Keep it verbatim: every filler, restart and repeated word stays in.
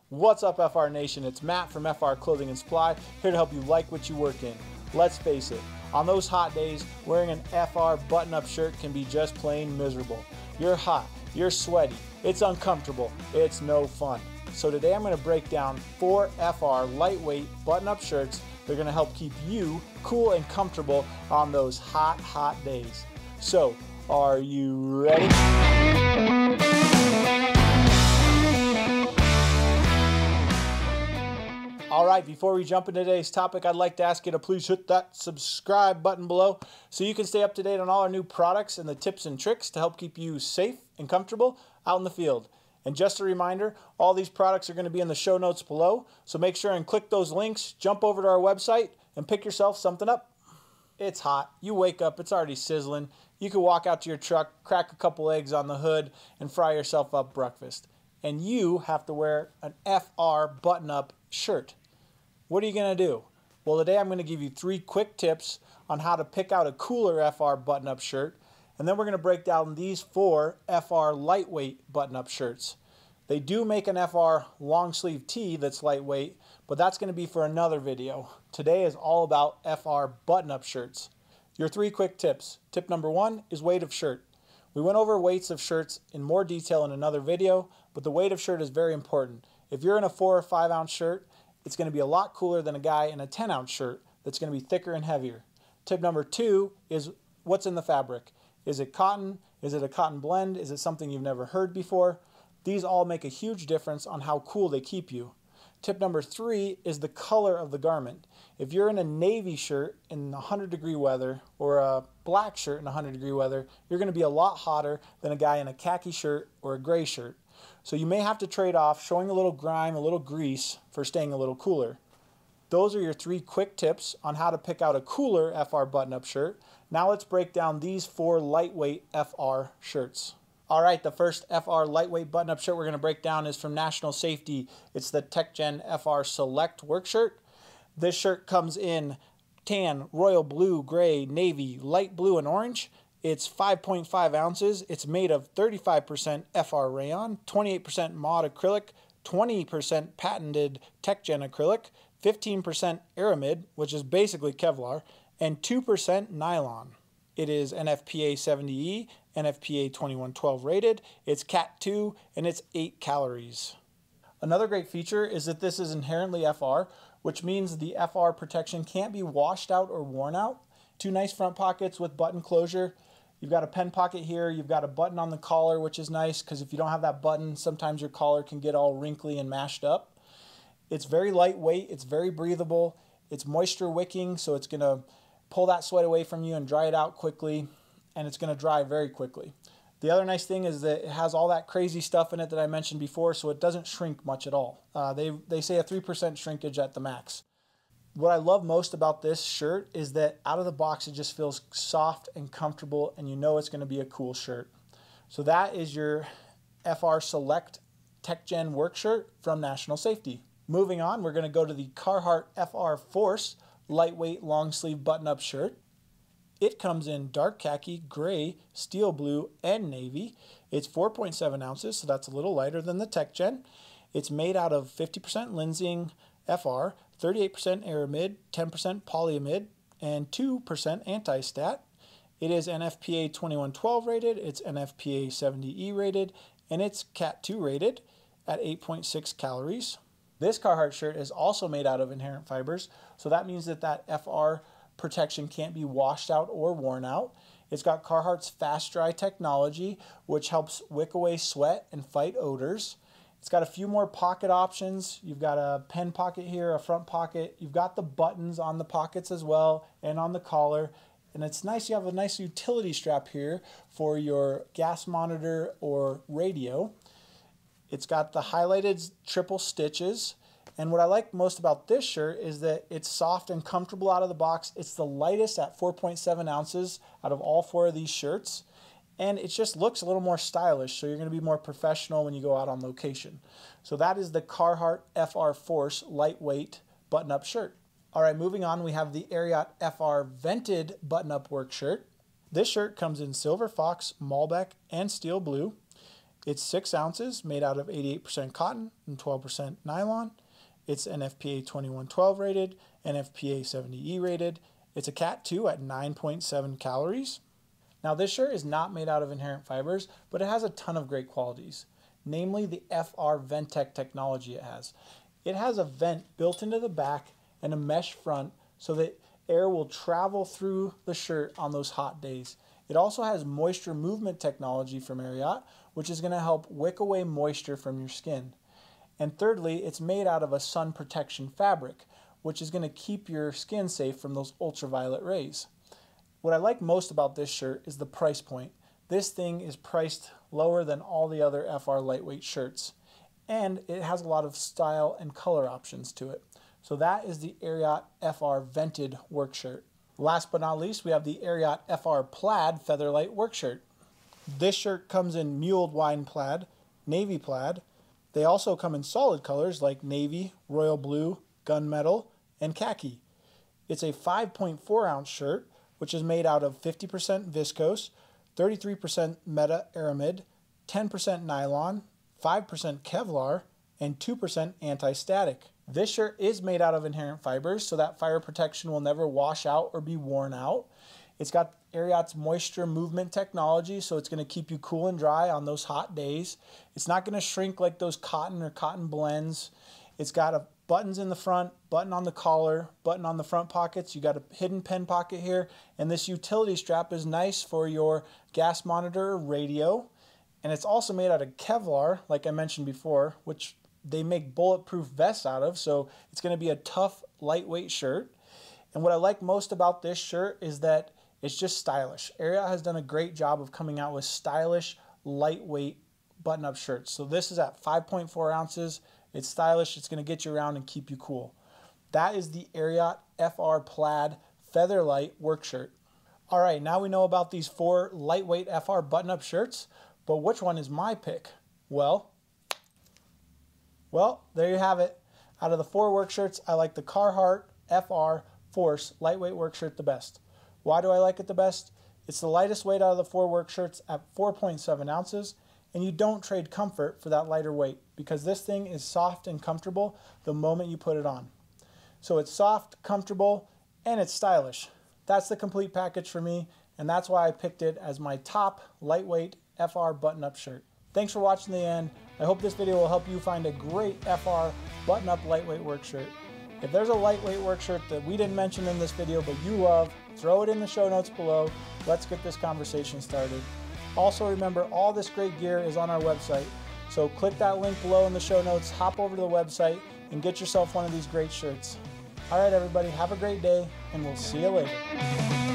What's up, F R Nation? It's Matt from F R Clothing and Supply, here to help you like what you work in. Let's face it, on those hot days, wearing an F R button-up shirt can be just plain miserable. You're hot, you're sweaty, it's uncomfortable, it's no fun. So today I'm going to break down four F R lightweight button-up shirts that are going to help keep you cool and comfortable on those hot, hot days. So, are you ready? Alright, before we jump into today's topic, I'd like to ask you to please hit that subscribe button below so you can stay up to date on all our new products and the tips and tricks to help keep you safe and comfortable out in the field. And just a reminder, all these products are going to be in the show notes below, so make sure and click those links, jump over to our website, and pick yourself something up. It's hot, you wake up, it's already sizzling, you can walk out to your truck, crack a couple eggs on the hood, and fry yourself up breakfast. And you have to wear an F R button-up shirt. What are you going to do? Well, today I'm going to give you three quick tips on how to pick out a cooler F R button-up shirt, and then we're going to break down these four F R lightweight button-up shirts. They do make an F R long sleeve tee that's lightweight, but that's going to be for another video. Today is all about F R button-up shirts. Your three quick tips. Tip number one is weight of shirt. We went over weights of shirts in more detail in another video, but the weight of shirt is very important. If you're in a four or five ounce shirt, it's going to be a lot cooler than a guy in a ten ounce shirt that's going to be thicker and heavier. Tip number two is what's in the fabric. Is it cotton? Is it a cotton blend? Is it something you've never heard before? These all make a huge difference on how cool they keep you. Tip number three is the color of the garment. If you're in a navy shirt in one hundred degree weather or a black shirt in one hundred degree weather, you're going to be a lot hotter than a guy in a khaki shirt or a gray shirt. So you may have to trade off showing a little grime, a little grease for staying a little cooler. Those are your three quick tips on how to pick out a cooler F R button-up shirt. Now let's break down these four lightweight F R shirts. Alright, the first F R lightweight button-up shirt we're going to break down is from National Safety. It's the Tecgen F R Select work shirt. This shirt comes in tan, royal blue, gray, navy, light blue, and orange. It's five point five ounces. It's made of thirty-five percent F R rayon, twenty-eight percent mod acrylic, twenty percent patented Tecgen acrylic, fifteen percent aramid, which is basically Kevlar, and two percent nylon. It is N F P A seventy E, N F P A twenty-one twelve rated, it's cat two, and it's eight calories. Another great feature is that this is inherently F R, which means the F R protection can't be washed out or worn out. Two nice front pockets with button closure. You've got a pen pocket here, you've got a button on the collar, which is nice because if you don't have that button, sometimes your collar can get all wrinkly and mashed up. It's very lightweight, it's very breathable, it's moisture wicking, so it's going to pull that sweat away from you and dry it out quickly, and it's going to dry very quickly. The other nice thing is that it has all that crazy stuff in it that I mentioned before, so it doesn't shrink much at all. Uh, they, they say a three percent shrinkage at the max. What I love most about this shirt is that out of the box it just feels soft and comfortable, and you know it's going to be a cool shirt. So that is your F R Select Tecgen work shirt from National Safety. Moving on, we're going to go to the Carhartt F R Force lightweight long sleeve button-up shirt. It comes in dark khaki, gray, steel blue, and navy. It's four point seven ounces, so that's a little lighter than the Tecgen. It's made out of fifty percent linseing F R, thirty-eight percent aramid, ten percent polyamide, and two percent anti-stat. It is N F P A twenty-one twelve rated, it's N F P A seventy E rated, and it's cat two rated at eight point six calories. This Carhartt shirt is also made out of inherent fibers, so that means that that F R protection can't be washed out or worn out. It's got Carhartt's fast dry technology, which helps wick away sweat and fight odors. It's got a few more pocket options. You've got a pen pocket here, a front pocket. You've got the buttons on the pockets as well and on the collar. And it's nice, you have a nice utility strap here for your gas monitor or radio. It's got the highlighted triple stitches. And what I like most about this shirt is that it's soft and comfortable out of the box. It's the lightest at four point seven ounces out of all four of these shirts. And it just looks a little more stylish, so you're going to be more professional when you go out on location. So that is the Carhartt F R Force lightweight button-up shirt. All right, moving on, we have the Ariat F R vented button-up work shirt. This shirt comes in silver fox, Malbec, and steel blue. It's six ounces, made out of eighty-eight percent cotton and twelve percent nylon. It's N F P A twenty-one twelve rated, N F P A seventy E rated. It's a Cat two at nine point seven calories. Now this shirt is not made out of inherent fibers, but it has a ton of great qualities, namely the F R Ventec technology it has. It has a vent built into the back and a mesh front so that air will travel through the shirt on those hot days. It also has moisture movement technology from Ariat, which is going to help wick away moisture from your skin. And thirdly, it's made out of a sun protection fabric, which is going to keep your skin safe from those ultraviolet rays. What I like most about this shirt is the price point. This thing is priced lower than all the other F R lightweight shirts, and it has a lot of style and color options to it. So that is the Ariat F R Vented work shirt. Last but not least, we have the Ariat F R Plaid Featherlight work shirt. This shirt comes in muled wine plaid, navy plaid. They also come in solid colors like navy, royal blue, gunmetal, and khaki. It's a five point four ounce shirt, which is made out of fifty percent viscose, thirty-three percent meta aramid, ten percent nylon, five percent Kevlar, and two percent anti-static. This shirt is made out of inherent fibers, so that fire protection will never wash out or be worn out. It's got Ariat's moisture movement technology, so it's going to keep you cool and dry on those hot days. It's not going to shrink like those cotton or cotton blends. It's got a buttons in the front, button on the collar, button on the front pockets. You got a hidden pen pocket here, and this utility strap is nice for your gas monitor or radio. And it's also made out of Kevlar, like I mentioned before, which they make bulletproof vests out of, so it's going to be a tough, lightweight shirt. And what I like most about this shirt is that it's just stylish. Ariat has done a great job of coming out with stylish, lightweight button-up shirts. So this is at five point four ounces. It's stylish. It's going to get you around and keep you cool. That is the Ariat F R Plaid Featherlight work shirt. All right, now we know about these four lightweight F R button-up shirts, but which one is my pick? Well, Well, there you have it. Out of the four work shirts, I like the Carhartt F R Force lightweight work shirt the best. Why do I like it the best? It's the lightest weight out of the four work shirts at four point seven ounces, and you don't trade comfort for that lighter weight because this thing is soft and comfortable the moment you put it on. So it's soft, comfortable, and it's stylish. That's the complete package for me, and that's why I picked it as my top lightweight F R button-up shirt. Thanks for watching the end. I hope this video will help you find a great F R button-up lightweight work shirt. If there's a lightweight work shirt that we didn't mention in this video but you love, throw it in the show notes below. Let's get this conversation started. Also remember, all this great gear is on our website. So click that link below in the show notes, hop over to the website, and get yourself one of these great shirts. All right, everybody, have a great day, and we'll see you later.